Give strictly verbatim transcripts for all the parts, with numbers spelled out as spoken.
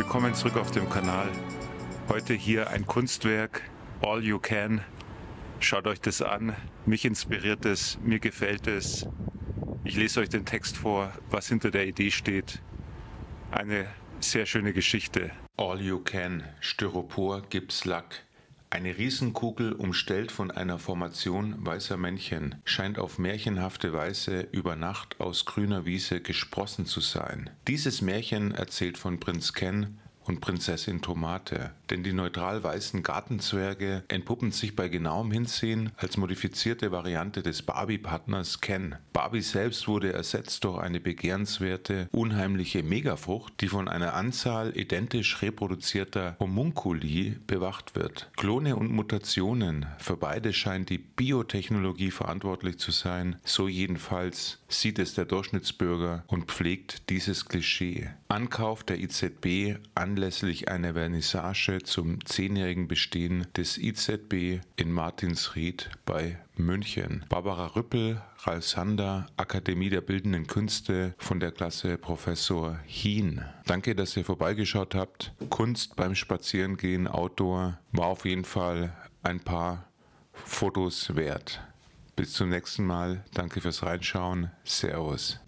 willkommen zurück auf dem Kanal. Heute hier ein Kunstwerk, All You Can. Schaut euch das an, mich inspiriert es, mir gefällt es. Ich lese euch den Text vor, was hinter der Idee steht. Eine sehr schöne Geschichte. All You Can, Styropor, Gipslack. Eine Riesenkugel, umstellt von einer Formation weißer Männchen, scheint auf märchenhafte Weise über Nacht aus grüner Wiese gesprossen zu sein. Dieses Märchen erzählt von Prinz Ken und Prinzessin Tomate, denn die neutral weißen Gartenzwerge entpuppen sich bei genauem Hinsehen als modifizierte Variante des Barbie-Partners Ken. Barbie selbst wurde ersetzt durch eine begehrenswerte, unheimliche Megafrucht, die von einer Anzahl identisch reproduzierter Homunculi bewacht wird. Klone und Mutationen, für beide scheint die Biotechnologie verantwortlich zu sein, so jedenfalls sieht es der Durchschnittsbürger und pflegt dieses Klischee. Ankauf der I Z B anlässlich einer Vernissage zum zehnjährigen Bestehen des I Z B in Martinsried bei München. Barbara Rüppel, Ralf Sander, Akademie der Bildenden Künste von der Klasse Professor Hien. Danke, dass ihr vorbeigeschaut habt. Kunst beim Spazierengehen, Outdoor, war auf jeden Fall ein paar Fotos wert. Bis zum nächsten Mal. Danke fürs Reinschauen. Servus.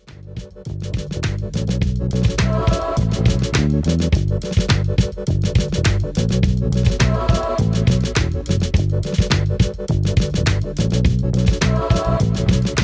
Thank you.